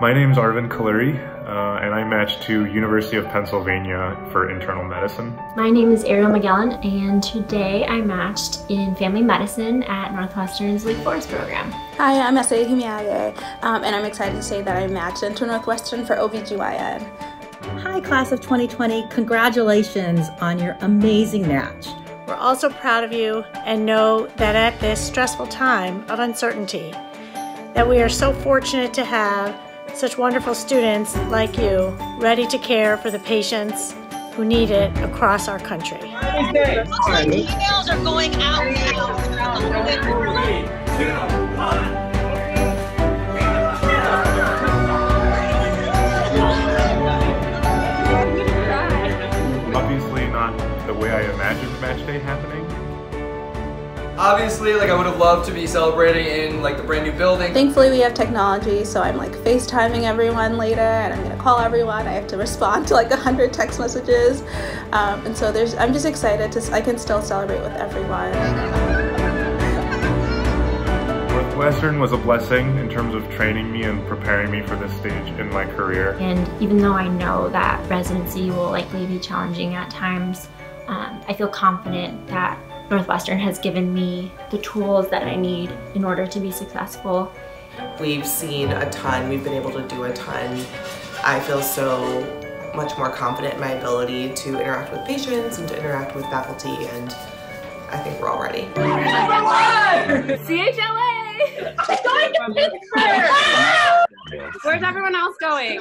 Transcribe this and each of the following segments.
My name is Arvin Kaluri, and I matched to University of Pennsylvania for internal medicine. My name is Ariel Magellan, and today I matched in family medicine at Northwestern's Lake Forest program. Hi, I'm Essay Himiage, and I'm excited to say that I matched into Northwestern for OBGYN. Hi, class of 2020. Congratulations on your amazing match. We're also proud of you and know that at this stressful time of uncertainty, that we are so fortunate to have such wonderful students like you ready to care for the patients who need it across our country. Emails are going out now. 3, 2, 1. Obviously not the way I imagined match day happening. Obviously, I would have loved to be celebrating in the brand new building. Thankfully, we have technology, so I'm FaceTiming everyone later, and I'm gonna call everyone. I have to respond to 100 text messages, and so I'm just excited I can still celebrate with everyone. Northwestern was a blessing in terms of training me and preparing me for this stage in my career. And even though I know that residency will likely be challenging at times, I feel confident that Northwestern has given me the tools that I need in order to be successful. We've seen a ton, we've been able to do a ton. I feel so much more confident in my ability to interact with patients and to interact with faculty, and I think we're all ready. CHLA! I'm going to Pittsburgh! Where's everyone else going?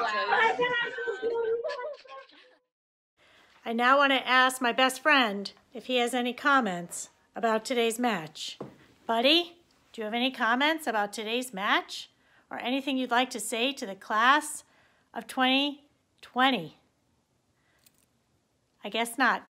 I now want to ask my best friend if he has any comments about today's match. Buddy, do you have any comments about today's match or anything you'd like to say to the class of 2020? I guess not.